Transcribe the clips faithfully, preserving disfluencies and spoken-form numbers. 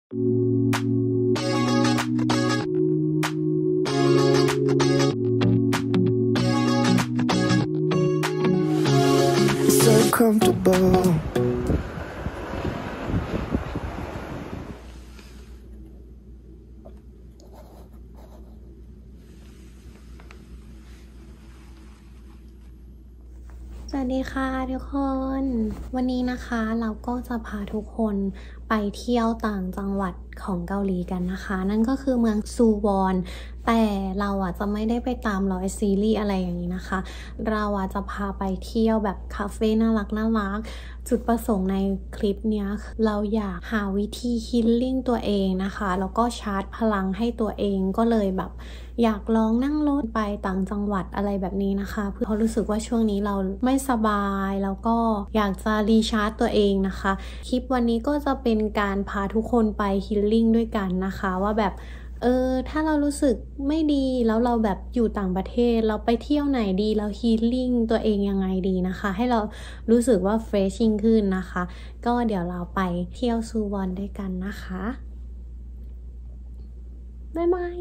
So comfortable. สวัสดีค่ะทุกคนวันนี้นะคะเราก็จะพาทุกคนไปเที่ยวต่างจังหวัดของเกาหลีกันนะคะนั่นก็คือเมืองซูวอนแต่เราอ่ะจะไม่ได้ไปตามร้อยซีรีส์อะไรอย่างนี้นะคะเราอ่ะจะพาไปเที่ยวแบบคาเฟ่น่ารักน่ารักจุดประสงค์ในคลิปเนี้ยเราอยากหาวิธีฮีลลิ่งตัวเองนะคะแล้วก็ชาร์จพลังให้ตัวเองก็เลยแบบอยากลองนั่งรถไปต่างจังหวัดอะไรแบบนี้นะคะเพราะรู้สึกว่าช่วงนี้เราไม่สบายแล้วก็อยากจะรีชาร์จตัวเองนะคะคลิปวันนี้ก็จะเป็นการพาทุกคนไปฮีลลิ่งด้วยกันนะคะว่าแบบเออถ้าเรารู้สึกไม่ดีแล้วเราแบบอยู่ต่างประเทศเราไปเที่ยวไหนดีเราฮีลลิ่งตัวเองยังไงดีนะคะให้เรารู้สึกว่าเฟรชยิ่งขึ้นนะคะก็เดี๋ยวเราไปเที่ยวซูวอนด้วยกันนะคะบ๊ายบาย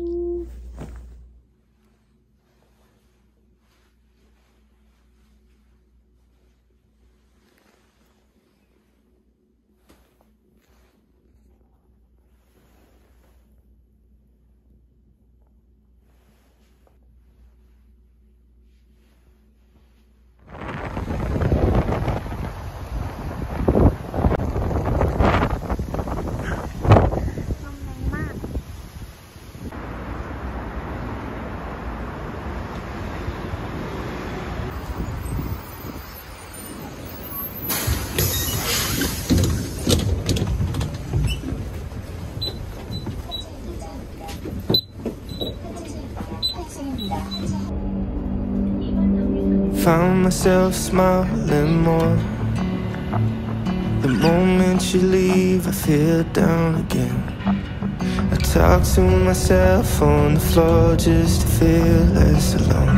Found myself smiling more. The moment you leave, I feel down again. I talk to myself on the floor just to feel less alone.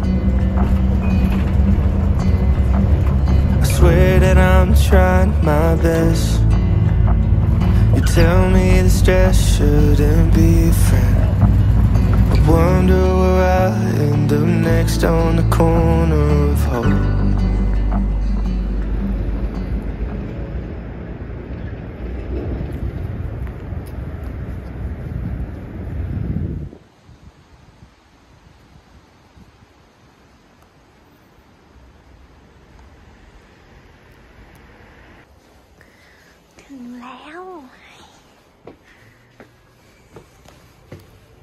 I swear that I'm trying my best. You tell me the stress shouldn't be a friend. I wonder where I'll end up next on the corner of hope. ถึงแล้ว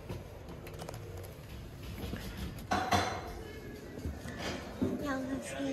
ยังสิ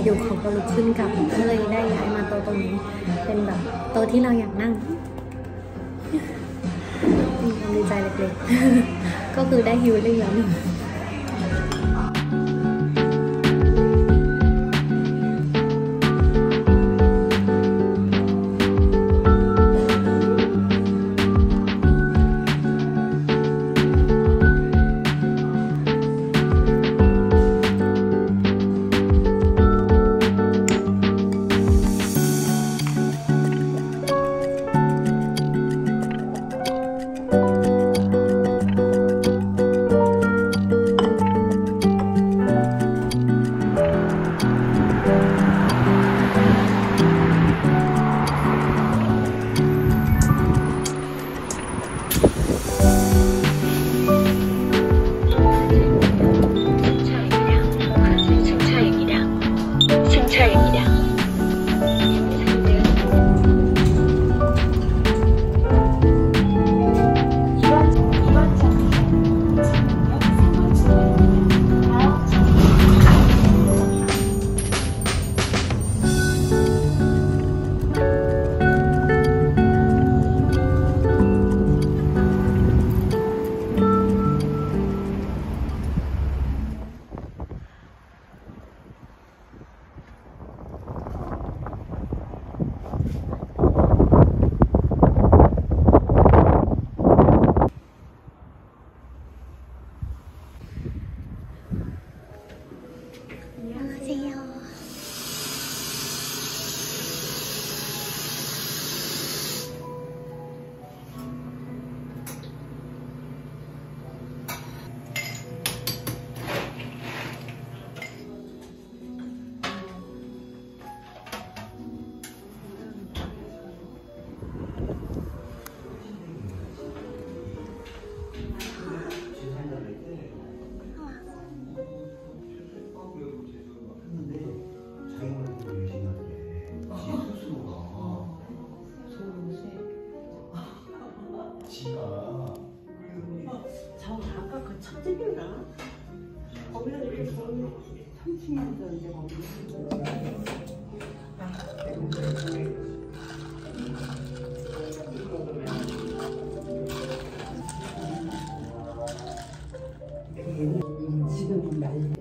อยู่ๆเขาก็ลุกขึ้นกลับก็เลยได้ย้ายมาโต๊ะตรงนี้เป็นแบบโต๊ะที่เราอยากนั่งมีความดีใจเล็กๆก็คือได้ฮิวเรื่องหนึ่ง 지금은 말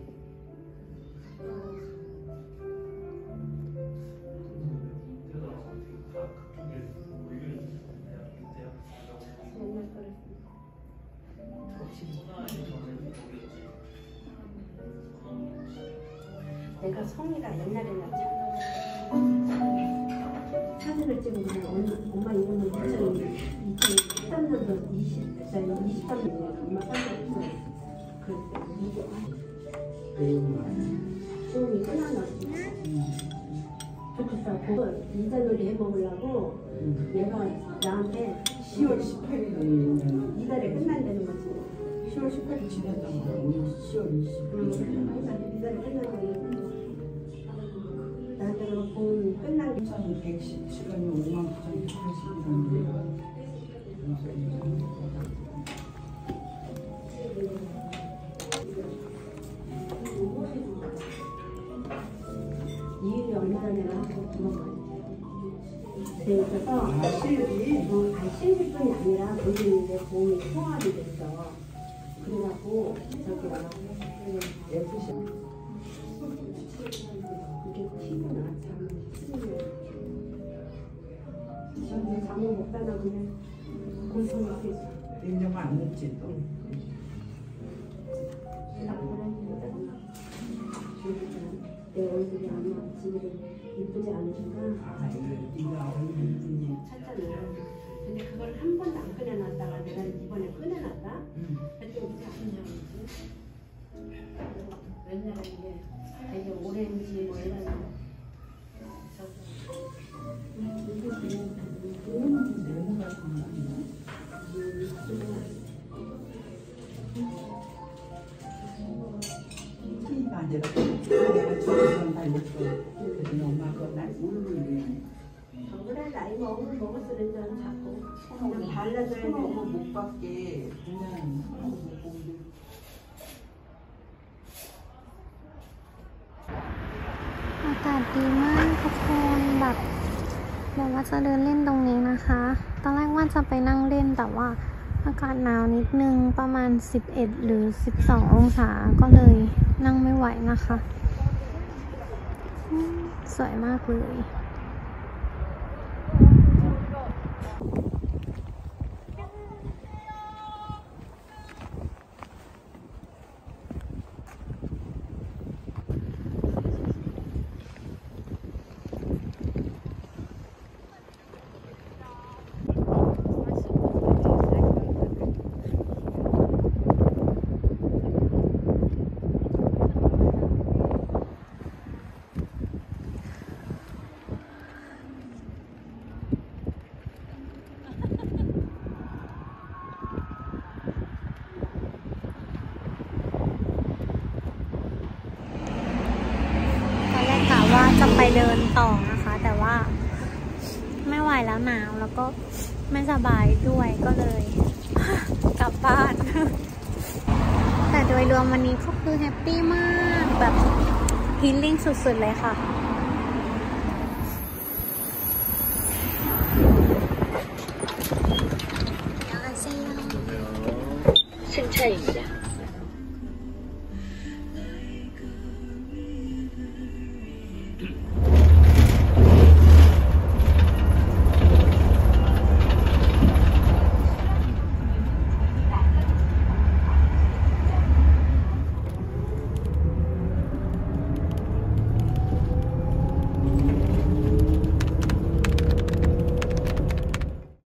내가 성이가 옛날에는 사진을 찍으면 엄마 이름은 이천이십삼 년도 이십삼 년도에 엄마 사진 찍었어. 그때 수험이 끝나놨어. 좋겠어. 그거 인사놀이 해먹으려고 얘가 나한테 시월 십팔 일 이달에 끝난다는 거지. 시월 십팔 일 지났다고 시월 이십 일 이달에 끝난다고 나한테 본 끝난 게 천백십 시간이 오만 구천백팔십이라는데 이일이 얼마 전에 나한테 물어봤지. 그래서 아, 실비? 어, 아니 실비뿐이 아니라 본인의 보험이 통합이 됐어. 그래갖고 저기 에프씨 이게 티구나 참. 지금 잠을 못 자다 보면 공통이 있어. 인정 안 했지 또. 내 얼굴이 아마 지금 이쁘지 않으신가? 아, 네가 얼굴이 이쁘니 찾잖아. 근데 그걸 한 번도 안 꺼내놨다가 내가 이번에 꺼내놨다? 응. 그때 무슨 아프냐고 옛날에 이게 되게 오렌지 뭐 이런 저거 이거는 네모가 있나? 내가 내가 저기서 달렸어. 그래서 엄마가 날 울리네. 그래 나이 먹으면 먹었으면 전 자꾸 그냥 발라줘야 돼. 못 받게 그냥 못 보는데. ก็จะเดินเล่นตรงนี้นะคะตอนแรกว่าจะไปนั่งเล่นแต่ว่าอากาศหนาวนิดนึงประมาณสิบเอ็ดหรือสิบสององศาก็เลยนั่งไม่ไหวนะคะสวยมากเลยว่าจะไปเดินต่อนะคะแต่ว่าไม่ไหวแล้วหนาวแล้วก็ไม่สบายด้วยก็เลยกลับบ้าน แต่โดยรวมวันนี้ก็คือแฮปปี้มากแบบฮีลลิ่งสุดๆเลยค่ะ 승차입니다.